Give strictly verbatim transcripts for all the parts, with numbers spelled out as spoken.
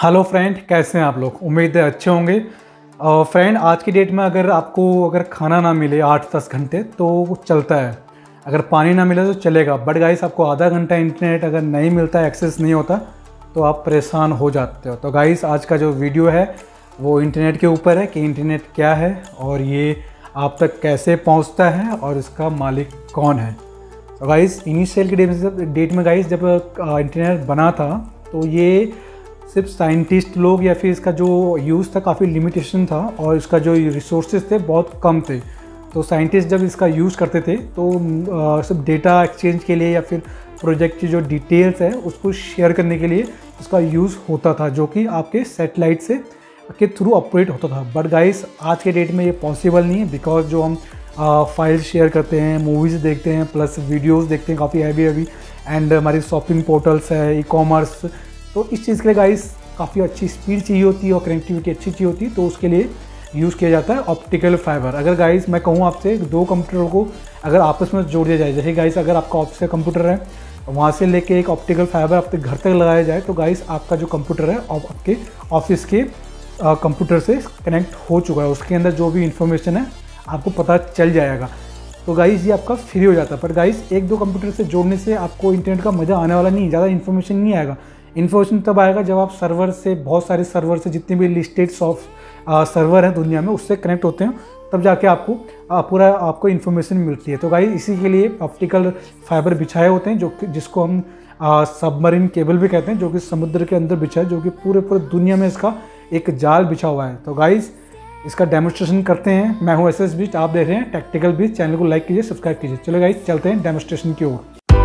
Hello friend, कैसे हैं आप लोग। उम्मीद है अच्छे होंगे। फ्रेंड, आज की डेट में अगर आपको अगर खाना ना मिले आठ दस घंटे तो वो चलता है, अगर पानी ना मिले तो चलेगा। बट गाइस, आपको आधा घंटा इंटरनेट अगर नहीं मिलता, एक्सेस नहीं होता, तो आप परेशान हो जाते हो। तो गाइस, आज का जो वीडियो है वो इंटरनेट के ऊपर है कि इंटरनेट क्या है और ये आप तक कैसे पहुंचता है और इसका मालिक कौन है। तो गाइस, इनिशियल के डेट में गाइस जब इंटरनेट बना था तो ये सिर्फ साइंटिस्ट लोग या फिर इसका जो यूज़ था काफ़ी लिमिटेशन था और इसका जो रिसोर्सेज थे बहुत कम थे। तो साइंटिस्ट जब इसका यूज़ करते थे तो सिर्फ डेटा एक्सचेंज के लिए या फिर प्रोजेक्ट की जो डिटेल्स है उसको शेयर करने के लिए उसका यूज़ होता था, जो कि आपके सैटेलाइट से के थ्रू ऑपरेट होता था। बट गाइस, आज के डेट में ये पॉसिबल नहीं है, बिकॉज जो हम फाइल शेयर करते हैं, मूवीज़ देखते हैं, प्लस वीडियोज़ देखते हैं काफ़ी हैवी हैवी, एंड हमारी शॉपिंग पोर्टल्स है, ई कॉमर्स, तो इस चीज़ के लिए गाइस काफ़ी अच्छी स्पीड चाहिए होती है और कनेक्टिविटी अच्छी चाहिए होती है। तो उसके लिए यूज़ किया जाता है ऑप्टिकल फाइबर। अगर गाइस मैं कहूँ आपसे, दो कंप्यूटरों को अगर आपस में जोड़ दिया जाए, जैसे गाइस अगर आपका ऑफिस का कंप्यूटर है, वहाँ से लेके एक ऑप्टिकल फाइबर आपके घर तक लगाया जाए, तो गाइस आपका जो कंप्यूटर है आपके ऑफिस के कंप्यूटर से कनेक्ट हो चुका है। उसके अंदर जो भी इंफॉर्मेशन है आपको पता चल जाएगा। तो गाइस ये आपका फ्री हो जाता है। पर गाइस, एक दो कंप्यूटर से जोड़ने से आपको इंटरनेट का मज़ा आने वाला नहीं, ज़्यादा इन्फॉर्मेशन नहीं आएगा। इन्फॉर्मेशन तब आएगा जब आप सर्वर से, बहुत सारे सर्वर से, जितने भी लिस्टेड सॉफ्ट सर्वर हैं दुनिया में, उससे कनेक्ट होते हैं, तब जाके आपको आ, पूरा आपको इन्फॉर्मेशन मिलती है। तो गाइस, इसी के लिए ऑप्टिकल फाइबर बिछाए होते हैं, जो जिसको हम सबमरीन केबल भी कहते हैं, जो कि समुद्र के अंदर बिछा है, जो कि पूरे पूरे दुनिया में इसका एक जाल बिछा हुआ है। तो गाइस, इसका डेमोस्ट्रेशन करते हैं। मैं हूँ एस एस बीच, आप देख रहे हैं टेक्निकल बीच। चैनल को लाइक कीजिए, सब्सक्राइब कीजिए। चलो गाइस, चलते हैं डेमोस्ट्रेशन की ओर।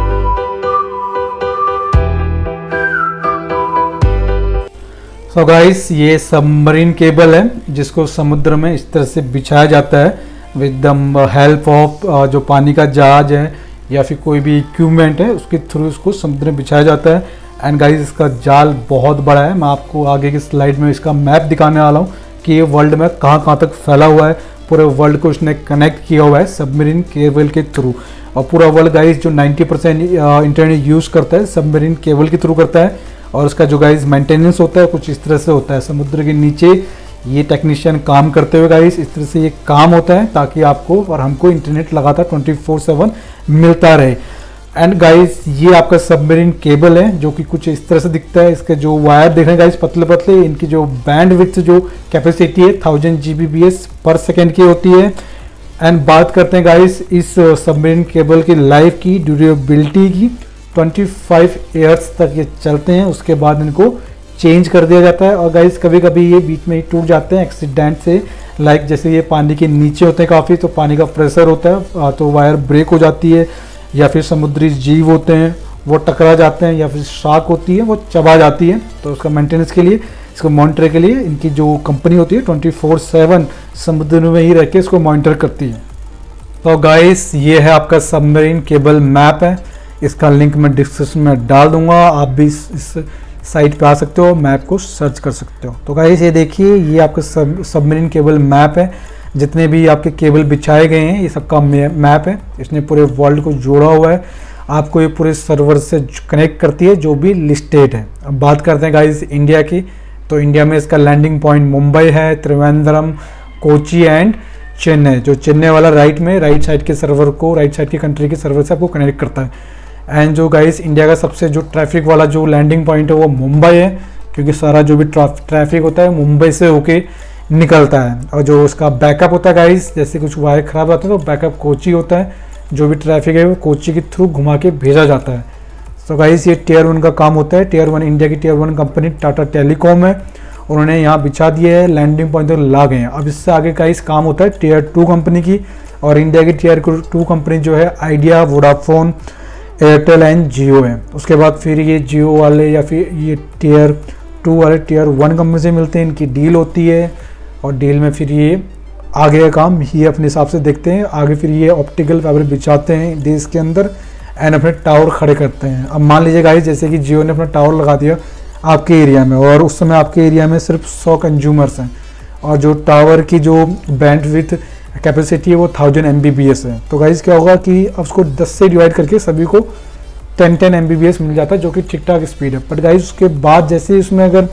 तो गाइस, ये सबमरीन केबल है जिसको समुद्र में इस तरह से बिछाया जाता है विद द हेल्प ऑफ जो पानी का जहाज है या फिर कोई भी इक्विपमेंट है, उसके थ्रू इसको समुद्र में बिछाया जाता है। एंड गाइस, इसका जाल बहुत बड़ा है। मैं आपको आगे की स्लाइड में इसका मैप दिखाने वाला हूँ कि ये वर्ल्ड में कहाँ कहाँ तक फैला हुआ है। पूरे वर्ल्ड को इसने कनेक्ट किया हुआ है सबमरीन केबल के थ्रू। और पूरा वर्ल्ड गाइस जो नाइन्टी परसेंट इंटरनेट यूज़ करता है सबमरीन केबल के थ्रू करता है। और उसका जो गाइस मेंटेनेंस होता है कुछ इस तरह से होता है। समुद्र के नीचे ये टेक्नीशियन काम करते हुए गाइस इस तरह से ये काम होता है, ताकि आपको और हमको इंटरनेट लगातार ट्वेंटी फोर सेवन मिलता रहे। एंड गाइस, ये आपका सबमरीन केबल है जो कि कुछ इस तरह से दिखता है। इसके जो वायर देख रहे हैं गाइस, पतले पतले, इनकी जो बैंड विड्थ जो कैपेसिटी है thousand G B B S पर सेकेंड की होती है। एंड बात करते हैं गाइस इस सबमरीन केबल की लाइफ की, ड्यूरेबिलिटी की, पच्चीस ईयर्स तक ये चलते हैं। उसके बाद इनको चेंज कर दिया जाता है। और गाइस, कभी कभी ये बीच में ही टूट जाते हैं एक्सीडेंट से, लाइक जैसे ये पानी के नीचे होते हैं काफ़ी, तो पानी का प्रेशर होता है तो वायर ब्रेक हो जाती है, या फिर समुद्री जीव होते हैं वो टकरा जाते हैं, या फिर शार्क होती है वो चबा जाती है। तो उसका मेंटेनेंस के लिए, इसको मॉनिटर के लिए इनकी जो कंपनी होती है ट्वेंटी फोर सेवन समुद्र में ही रह के इसको मॉनिटर करती है। तो गाइस, ये है आपका सबमरीन केबल मैप है। इसका लिंक मैं डिस्क्रिप्शन में डाल दूंगा, आप भी इस, इस साइट पे आ सकते हो, मैप को सर्च कर सकते हो। तो गाइस, ये देखिए, ये आपका सब सबमरीन केबल मैप है। जितने भी आपके केबल बिछाए गए हैं ये सबका मैप है। इसने पूरे वर्ल्ड को जोड़ा हुआ है, आपको ये पूरे सर्वर से कनेक्ट करती है जो भी लिस्टेड है। अब बात करते हैं गाइस इंडिया की। तो इंडिया में इसका लैंडिंग पॉइंट मुंबई है, त्रिवेंद्रम, कोची एंड चेन्नई। जो चेन्नई वाला राइट में, राइट साइड के सर्वर को, राइट साइड की कंट्री के सर्वर से आपको कनेक्ट करता है। एंड जो गाइस इंडिया का सबसे जो ट्रैफिक वाला जो लैंडिंग पॉइंट है वो मुंबई है, क्योंकि सारा जो भी ट्रैफिक होता है मुंबई से होके निकलता है। और जो उसका बैकअप होता है गाइस, जैसे कुछ वायर खराब होता है तो बैकअप कोची होता है, जो भी ट्रैफिक है वो कोची के थ्रू घुमा के भेजा जाता है। तो गाइस, ये टीयर वन का काम होता है। टीयर वन, इंडिया की tier one company Tata telecom है, उन्होंने यहाँ बिछा दिए है, लैंडिंग पॉइंट तक ला गए हैं। अब इससे आगे गाइस काम होता है टीयर टू कंपनी की। और इंडिया की टीयर टू कंपनी जो है Idea, Vodafone, Airtel and Jio है। उसके बाद फिर ये जियो वाले या फिर ये टीयर टू वाले टीयर वन कंपनी से मिलते हैं, इनकी डील होती है। और डील में फिर ये आगे का काम ये अपने हिसाब से देखते हैं। आगे फिर ये ऑप्टिकल फाइबर बिछाते हैं देश के अंदर एंड अपने टावर खड़े करते हैं। अब मान लीजिए गाइस, जैसे कि जियो ने अपना टावर लगा दिया आपके एरिया में, और उस समय आपके एरिया में सिर्फ सौ कंज्यूमर्स हैं, और जो टावर की जो बैंडविड्थ कैपेसिटी है वो thousand M B B S है। तो गाइस, क्या होगा कि अब उसको दस से डिवाइड करके सभी को ten ten M B B S मिल जाता है, जो कि ठीक ठाक स्पीड है। बट गाइस, उसके बाद जैसे इसमें अगर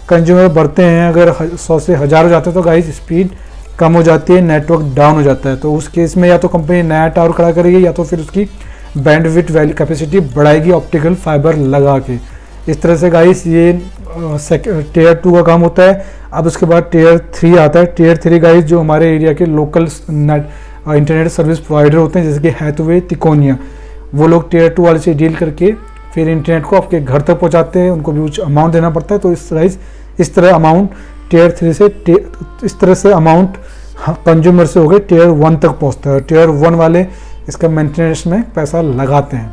कंज्यूमर बढ़ते हैं, अगर सौ से हज़ार हो जाते हैं तो गाइस स्पीड कम हो जाती है, नेटवर्क डाउन हो जाता है। तो उस केस में या तो कंपनी नया टावर खड़ा करेगी या तो फिर उसकी बैंडविड्थ वैल्यू कैपेसिटी बढ़ाएगी ऑप्टिकल फाइबर लगा के। इस तरह से गाइस ये टीयर टू का काम होता है। अब उसके बाद टीयर थ्री आता है। टीयर थ्री गाइस जो हमारे एरिया के local net internet service provider होते हैं, जैसे कि हैथवे, तिकोनिया, वो लोग टीयर टू वाले से डील करके फिर इंटरनेट को आपके घर तक पहुंचाते हैं। उनको भी कुछ अमाउंट देना पड़ता है। तो इस गाइस इस तरह अमाउंट टीयर थ्री से इस तरह से अमाउंट कंज्यूमर से हो गए टीयर वन तक पहुंचता है। टीयर वन वाले इसका मेंटेनेंस में पैसा लगाते हैं।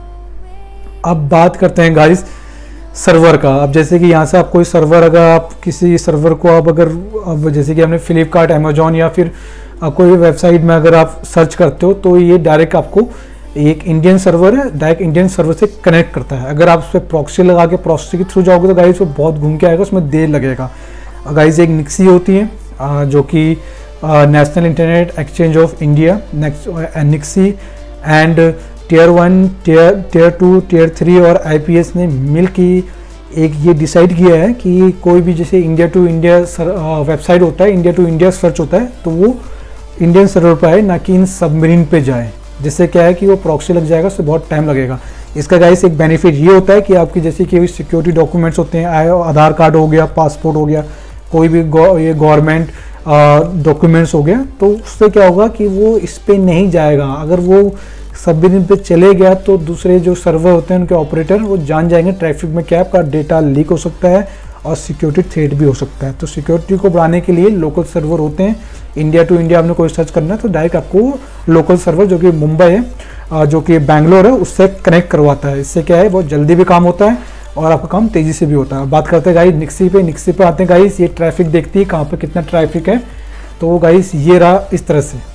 अब बात करते हैं गाइस सर्वर का। अब जैसे कि यहाँ से आप कोई सर्वर, अगर आप किसी सर्वर को आप अगर अब जैसे कि हमने फ्लिपकार्ट, अमेजोन या फिर कोई वेबसाइट में अगर आप सर्च करते हो तो ये डायरेक्ट आपको एक इंडियन सर्वर है, डायरेक्ट इंडियन सर्वर से कनेक्ट करता है। अगर आप उस पर प्रॉक्सी लगा के प्रॉक्सी के थ्रू जाओगे तो गाइस वो बहुत घूम के आएगा, उसमें देर लगेगा। गाइस एक निक्सी होती है जो कि national internet exchange of India, NIXI and tier one, tier tier two, tier three और आईपीएस ने मिल के एक ये डिसाइड किया है कि कोई भी जैसे इंडिया टू इंडिया वेबसाइट होता है, इंडिया टू इंडिया सर्च होता है, तो वो इंडियन सर्वर पर आए ना कि इन सबमरीन पे जाए। जिससे क्या है कि वो प्रॉक्सी लग जाएगा, उससे बहुत टाइम लगेगा। इसका गाइस एक बेनिफिट ये होता है कि आपकी जैसे कि सिक्योरिटी डॉक्यूमेंट्स होते हैं, आधार कार्ड हो गया, पासपोर्ट हो गया, कोई भी गौ, ये गवर्नमेंट डॉक्यूमेंट्स हो गया, तो उससे क्या होगा कि वो इस पर नहीं जाएगा। अगर वो सबमरीन पे चले गया तो दूसरे जो सर्वर होते हैं उनके ऑपरेटर वो जान जाएंगे ट्रैफिक में क्या आपका डेटा लीक हो सकता है और सिक्योरिटी थ्रेट भी हो सकता है। तो सिक्योरिटी को बढ़ाने के लिए लोकल सर्वर होते हैं। इंडिया टू इंडिया आपने कोई सर्च करना है तो डायरेक्ट आपको लोकल सर्वर जो कि मुंबई है, जो कि बैंगलोर है, उससे कनेक्ट करवाता है। इससे क्या है बहुत जल्दी भी काम होता है और आपका काम तेज़ी से भी होता है। बात करते हैं गाइस निक्सी पे। निक्सी पे आते हैं गाइस, ये ट्रैफिक देखती है कहाँ पर कितना ट्रैफिक है। तो गाइस ये रहा इस तरह से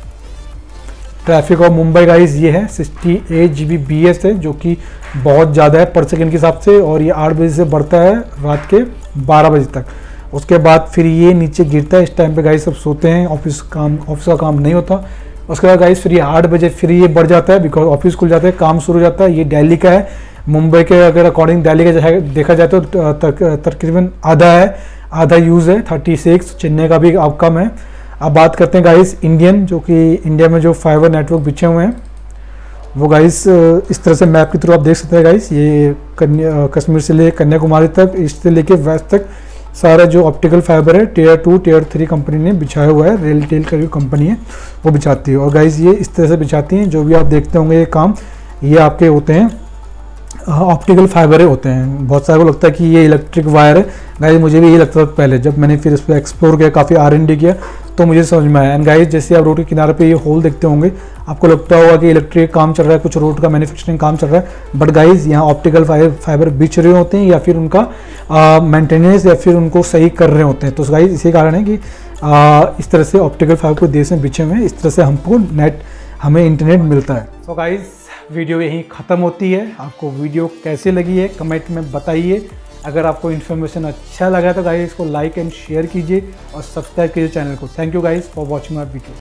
ट्रैफिक ऑफ मुंबई गाइस, ये है sixty eight G B B S है, जो कि बहुत ज़्यादा है पर सेकेंड के हिसाब से, और ये आठ बजे से बढ़ता है रात के बारह बजे तक। उसके बाद फिर ये नीचे गिरता है। इस टाइम पे गाइस सब सोते हैं, ऑफिस काम ऑफिस का काम नहीं होता। उसके बाद गाइस फिर ये आठ बजे फिर ये बढ़ जाता है, बिकॉज ऑफिस खुल जाता है, काम शुरू हो जाता है। ये दिल्ली का है, मुंबई के अगर अकॉर्डिंग दिल्ली का देखा जाए तो तकरीबन आधा है, आधा यूज़ है थर्टी सिक्स। चेन्नई का भी अब कम है। अब बात करते हैं गाइस इंडियन, जो कि इंडिया में जो फाइबर नेटवर्क बिछे हुए हैं वो गाइस इस तरह से मैप के थ्रू आप देख सकते हैं गाइस। ये कन्या कश्मीर से ले कन्याकुमारी तक, ईस्ट से लेके वेस्ट तक सारा जो ऑप्टिकल फाइबर है tier two tier three company ने बिछाया हुआ है। रेलटेल का जो कंपनी है वो बिछाती है। और गाइस ये इस तरह से बिछाती हैं। जो भी आप देखते होंगे ये काम, ये आपके होते हैं ऑप्टिकल फाइबर होते हैं। बहुत सारे को लगता है कि ये इलेक्ट्रिक वायर है। गाइस मुझे भी ये लगता था पहले, जब मैंने फिर इस पर एक्सप्लोर किया, काफ़ी आर एन डी किया, तो मुझे समझ में आया। एंड गाइस जैसे आप रोड के किनारे पे ये होल देखते होंगे, आपको लगता होगा कि इलेक्ट्रिक काम चल रहा है, कुछ रोड का मैन्युफैक्चरिंग काम चल रहा है, बट गाइस यहाँ ऑप्टिकल फाइबर बिछ रहे होते हैं या फिर उनका मेंटेनेंस या फिर उनको सही कर रहे होते हैं। तो गाइस इसी कारण है कि आ, इस तरह से ऑप्टिकल फाइबर को देश में बिछे हुए हैं। इस तरह से हमको नेट हमें इंटरनेट मिलता है। तो गाइस वीडियो यहीं ख़त्म होती है। आपको वीडियो कैसे लगी है कमेंट में बताइए। अगर आपको इन्फॉर्मेशन अच्छा लगा तो गाइस इसको लाइक एंड शेयर कीजिए और सब्सक्राइब कीजिए चैनल को। Thank you guys for watching my video.